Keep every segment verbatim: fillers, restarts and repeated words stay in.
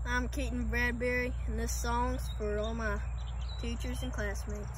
I'm Keaton Bradbury, and this song's for all my teachers and classmates.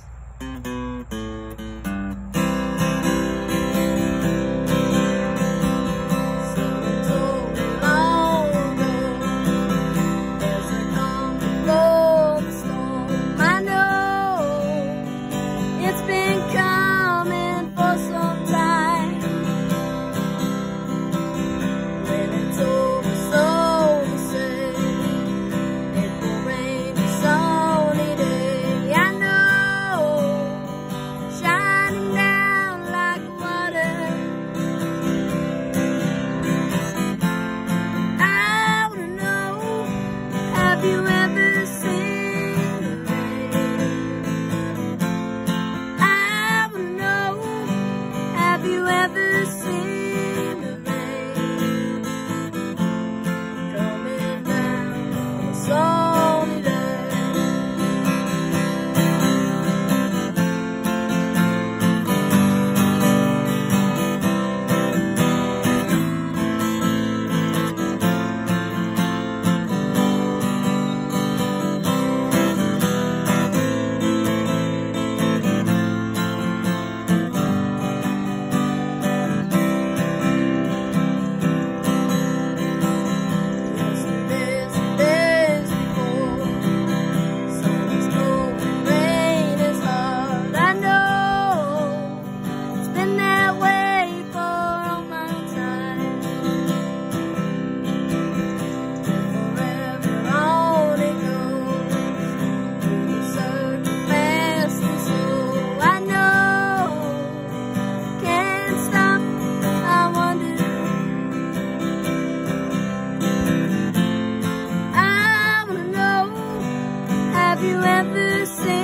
Have you ever seen the rain? I wanna know, have you ever seen the rain coming down on a sunny day? Have you ever seen